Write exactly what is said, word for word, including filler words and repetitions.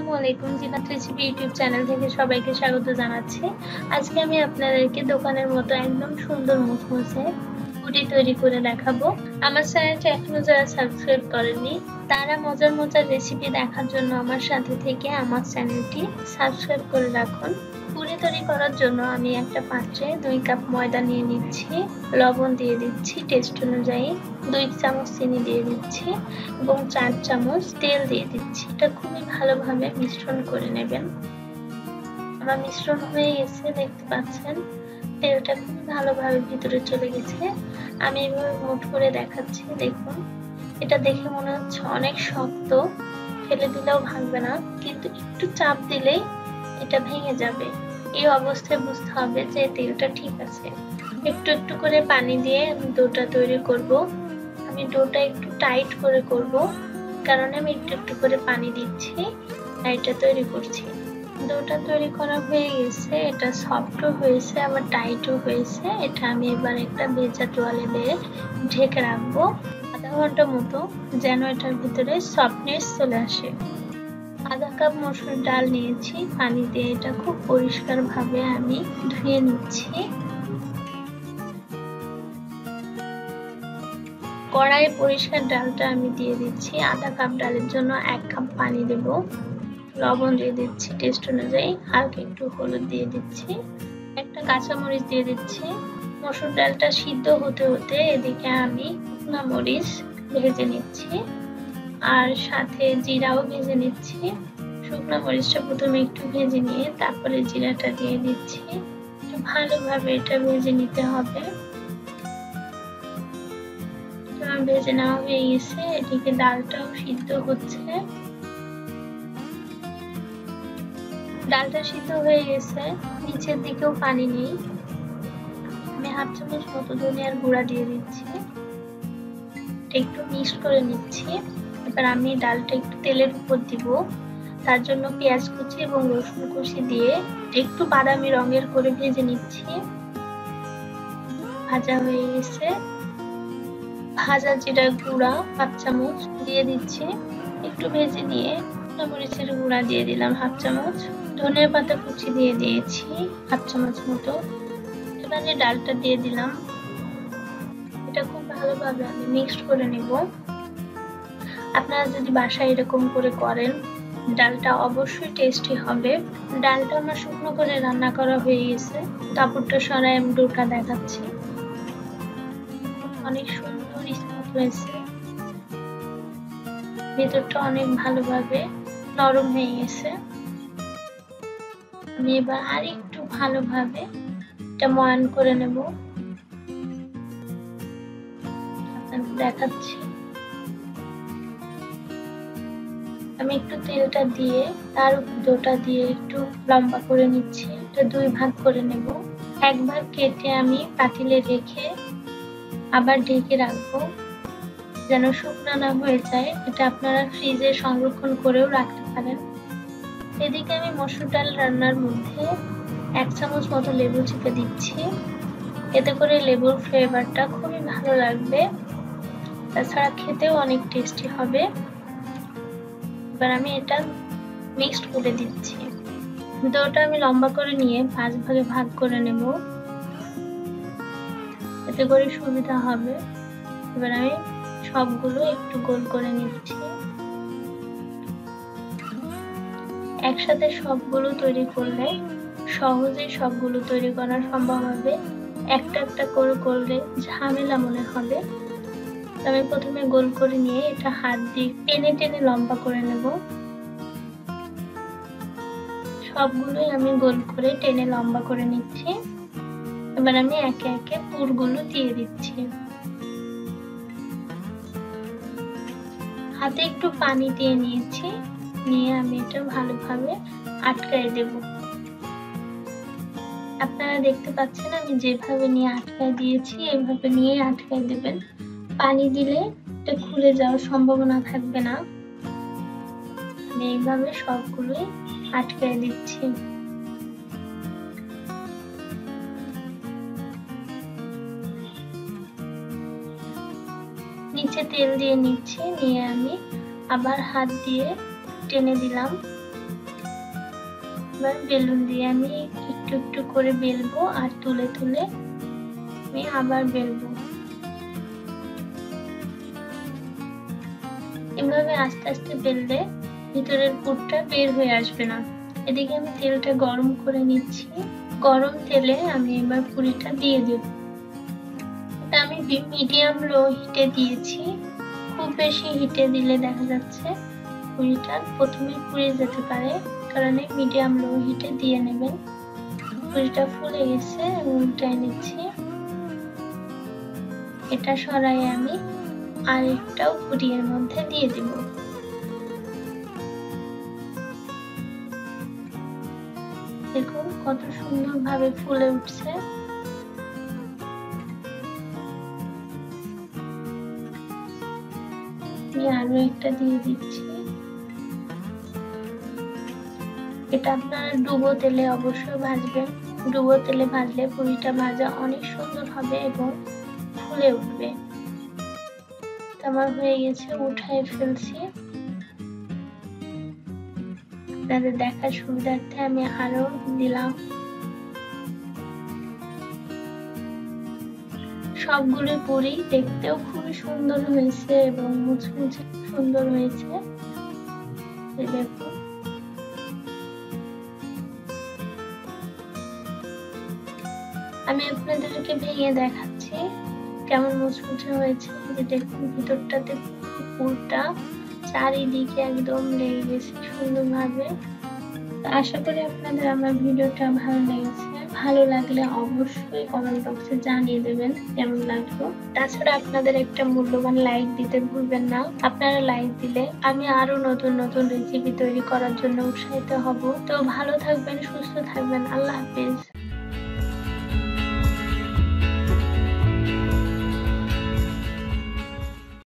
আসসালামু আলাইকুম Zinat recipe YouTube channel থেকে সবাইকে স্বাগত জানাচ্ছি। আজকে আমি আপনাদেরকে দোকানের মতো একদম সুন্দর মুসমুসে পুরি তৈরি করে দেখাবো। আমার চ্যানেলটা এখনো যারা সাবস্ক্রাইব করেননি তারা মজার মজার রেসিপি দেখার জন্য আমার সাথে থেকে আমার চ্যানেলটি সাবস্ক্রাইব করে রাখুন। পুরি তৈরি করার জন্য আমি একটা পাত্রে দুই কাপ ময়দা নিয়ে নিচ্ছি, লবণ দিয়ে দিচ্ছি টেস্ট অনুযায়ী, দুই চামচ চিনি দিয়ে দিচ্ছি এবং চার চামচ তেল দিয়ে দিচ্ছি। এটা খুবই ভালোভাবে মিশ্রণ করে নেবেন। আমার মিশ্রণ হয়ে গেছে, দেখতে পাচ্ছেন তেলটা খুব ভালোভাবে ভিতরে চলে গেছে। আমি এভাবে মুঠ করে দেখাচ্ছি, দেখুন এটা দেখে মনে হচ্ছে অনেক শক্ত, ফেলে দিলেও ভাঙবে না, কিন্তু একটু চাপ দিলেই এটা ভেঙে যাবে। এই অবস্থায় বুঝতে হবে যে তেলটা ঠিক আছে। একটু একটু করে পানি দিয়ে ডোটা তৈরি করব। আমি ডোটা একটু টাইট করে করব, কারণ আমি একটু একটু করে পানি দিচ্ছি, এটা তৈরি করছি। ডোটা তৈরি করা হয়ে গেছে, এটা সফটও হয়েছে আবার টাইটও হয়েছে। এটা আমি এবার একটা ভেজা তোয়ালে দিয়ে ঢেকে রাখবো আধা ঘন্টা মতো, যেন এটার ভিতরে সফটনেস চলে আসে। আধা কাপ মসুর ডাল নিয়েছি, পানি দিয়ে এটা খুব পরিষ্কার ভাবে আমি ধুয়ে নিচ্ছি। কড়াইয়ে পরিষ্কার ডালটা আমি দিয়ে দিচ্ছি। আধা কাপ ডালের জন্য এক কাপ পানি দেব, লবণ দিয়ে দিচ্ছি টেস্ট অনুযায়ী, হালকা একটু হলুদ দিয়ে দিচ্ছি, একটা কাঁচামরিচ দিয়ে দিচ্ছি। মসুর ডালটা সিদ্ধ হতে হতে এদিকে আমি শুকনো মরিচ ভেজে নিচ্ছি আর সাথে জিরাও ভেজে নিচ্ছি। শুকনো মরিচটা প্রথমে একটু ভেজে নিয়ে তারপরে জিরাটা দিয়ে দিচ্ছি। একটু ভালোভাবে এটা ভেজে নিতে হবে। ভেজে নেওয়া হয়ে গেছে, এদিকে ডালটাও সিদ্ধ হচ্ছে। ডালটা সিদ্ধ হয়ে গেছে, নিচের দিকেও পানি নেই। আমি হাফ চামচ মতো ধনিয়ার গুঁড়া দিয়ে দিচ্ছি, একটু মিক্স করে নিচ্ছি। এবার আমি ডালটা একটু তেলের উপর দিব, তার জন্য পেঁয়াজ কুচি এবং রসুন কুচি দিয়ে একটু বাদামি রঙের করে ভেজে নিচ্ছি। ভাজা হয়ে গেছে। ভাজা জিরা গুঁড়া হাফ চামচ দিয়ে দিচ্ছি, একটু ভেজে নিয়ে মরিচের গুঁড়া দিয়ে দিলাম হাফ চামচ, ধনিয়া পাতা কুচি দিয়ে দিয়েছি হাফ চামচ মতো। এবারে ডালটা দিয়ে দিলাম, এটা খুব ভালোভাবে আমি মিক্সড করে নেব। আপনারা যদি বাসায় এরকম করে করেন ডালটা অবশ্যই টেস্টি হবে। ডালটা আমার শুকনো করে রান্না করা হয়ে গেছে, কাপড়টা সরাই আমি ডোটা দেখাচ্ছি। অনেক সুন্দর স্মুথ হয়েছে, ভেতরটা অনেক ভালোভাবে নরম হয়ে গেছে। আমি এবার আর একটু ভালোভাবে এটা ময়ান করে নেব, আপনাদের দেখাচ্ছি। আমি একটু তেলটা দিয়ে তার উপর ডোটা দিয়ে একটু লম্বা করে নিচ্ছি। এটা দুই ভাগ করে নেব। এক ভাগ কেটে আমি পাতিলে রেখে আবার ঢেকে রাখবো, যেন শুকনো না হয়ে যায়। এটা আপনারা ফ্রিজে সংরক্ষণ করেও রাখতে পারেন। এদিকে আমি মসুর ডাল রান্নার মধ্যে এক চামচ মতো লেবু চিপে দিচ্ছি, এতে করে লেবুর ফ্লেভারটা খুবই ভালো লাগবে, তাছাড়া খেতেও অনেক টেস্টি হবে। এবার আমি এটা মিক্সড করে দিচ্ছি। ডোটা আমি লম্বা করে নিয়ে পাঁচ ভাগে ভাগ করে নেব, এতে করে সুবিধা হবে। এবার আমি সবগুলো একটু গোল করে নিচ্ছি। একসাথে সবগুলো তৈরি করলে সহজেই সবগুলো তৈরি করা সম্ভব হবে, একটা একটা করে করলে ঝামেলা মনে হবে। আমি প্রথমে গোল করে নিয়ে এটা হাত দিয়ে টেনে টেনে লম্বা করে নেব। সবগুলোই আমি গোল করে টেনে লম্বা করে নিচ্ছি। এবার আমি একে একে পুরগুলো দিয়ে দিচ্ছি। হাতে একটু পানি দিয়ে নিয়েছি, নিয়ে আমি এটা ভালোভাবে আটকায় দেব। আপনারা দেখতে পাচ্ছেন আমি যেভাবে নিয়ে আটকায় দিয়েছি, এইভাবে নিয়ে আটকায় দেবেন। পানি দিলে এটা খুলে যাওয়ার সম্ভাবনা থাকবে না। আমি এইভাবে সবগুলোই আটকায় দিচ্ছি। নিচে তেল দিয়ে নিচ্ছি, নিয়ে আমি আবার হাত দিয়ে টেনে দিলাম, এবার বেলুন দিয়ে আমি একটু একটু করে বেলবো আর তুলে তুলে আমি আবার বেলবো। এভাবে আস্তে আস্তে বেললে ভিতরের পুরটা বের হয়ে আসবে না। এদিকে আমি তেলটা গরম করে নিচ্ছি। গরম তেলে আমি এবার পুরিটা দিয়ে দেব। এটা আমি মিডিয়াম লো হিটে দিয়েছি। খুব বেশি হিটে দিলে দেখা যাচ্ছে পুরিটা প্রথমে পুড়ে যেতে পারে, কারণে মিডিয়াম লো হিটে দিয়ে নেবেন। পুরিটা ফুলে গেছে, আমি উল্টাই নিচ্ছি। এটা সরাই আমি আরেকটাও পুরির মধ্যে দিয়ে দিব। দেখুন কত সুন্দরভাবে ফুলে উঠছে। আমি আরো একটা দিয়ে দিচ্ছি। এটা আপনারা ডুবো তেলে অবশ্যই ভাজবেন। ডুবো তেলে ভাজলে পুরিটা ভাজা অনেক সুন্দর হবে এবং ফুলে উঠবে। আমার হয়ে গেছে, উঠাই ফেলছি। আপনাদের দেখার সুবিধার্থে আমি আরো দিলাম। সবগুলো পুরি দেখতেও খুবই সুন্দর হয়েছে এবং মুচমুচে সুন্দর হয়েছে। দেখুন আমি আপনাদেরকে ভেঙে দেখাচ্ছি কেমন মুচমুচে হয়েছে। যে দেখুন ভিতরটাতে পুরটা চারিদিকে একদম লেগে গেছে সুন্দরভাবে। আশা করি আপনাদের আমার ভিডিওটা ভালো লেগেছে। ভালো লাগলে অবশ্যই কমেন্ট বক্সে জানিয়ে দেবেন কেমন লাগলো। তাছাড়া আপনাদের একটা মূল্যবান লাইক দিতে ভুলবেন না। আপনারা লাইক দিলে আমি আরো নতুন নতুন রেসিপি তৈরি করার জন্য উৎসাহিত হব। তো ভালো থাকবেন, সুস্থ থাকবেন। আল্লাহ হাফেজ।